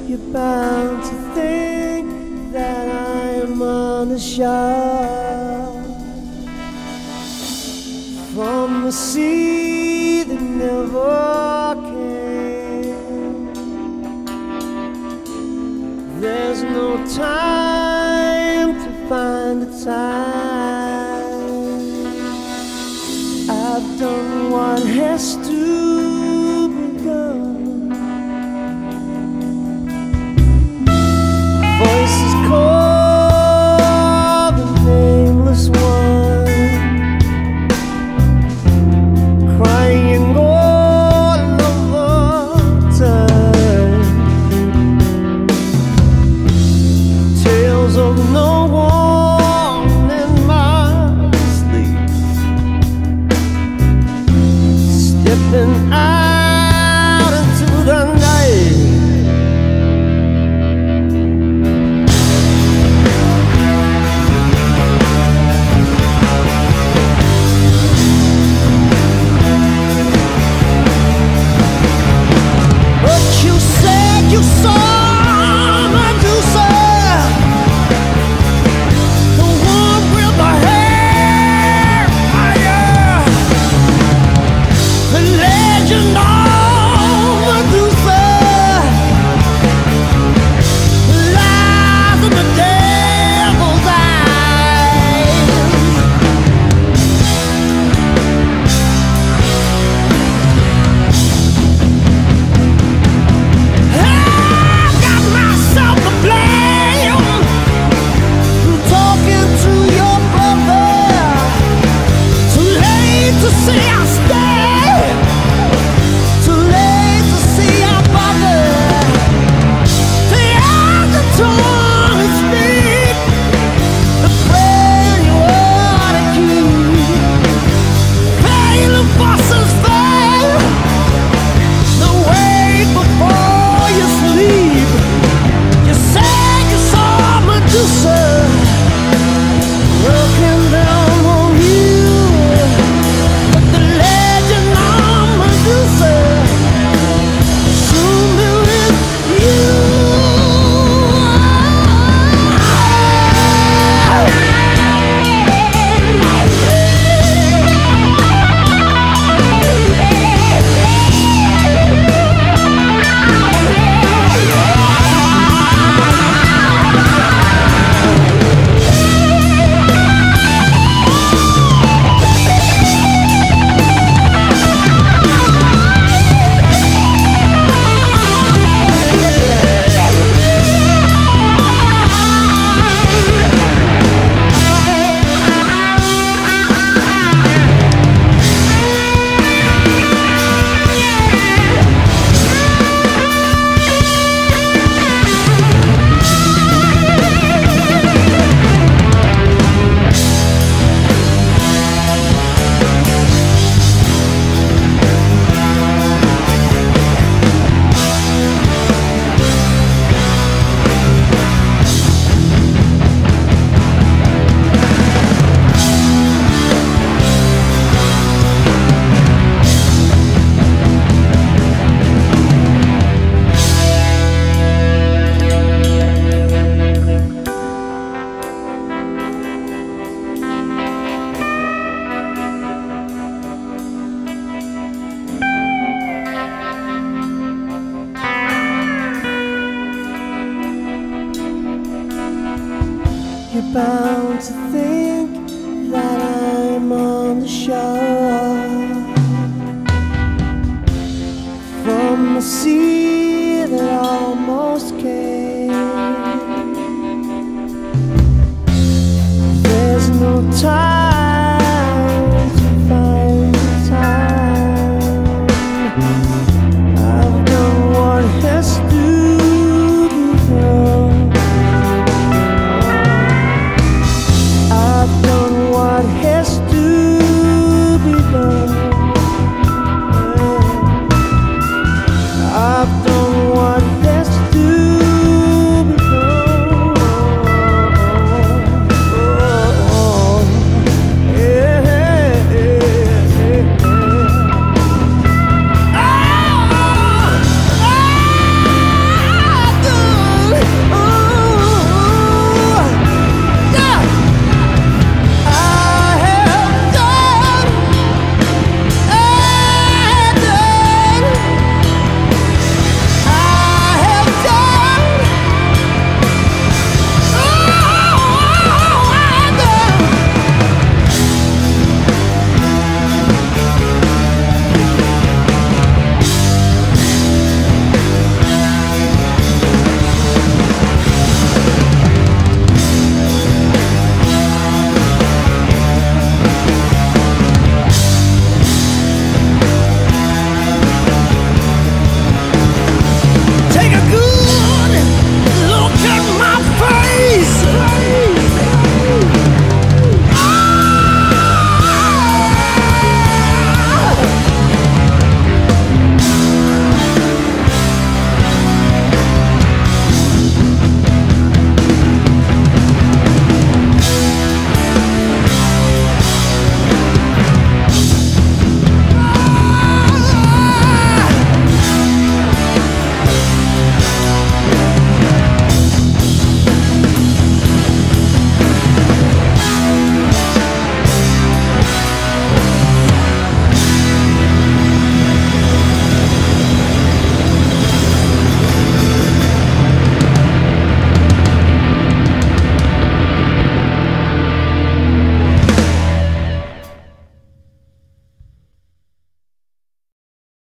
You're bound to think that I am on the shore from the sea that never came. There's no time to find the time. I've done what has to be done. Voices call the nameless one, crying all over time. Tales of no one in my sleep, stepping out into the night. You saw Medusa, the one with the hair fire, the legend of Medusa lies in the devil's eyes. You're bound to think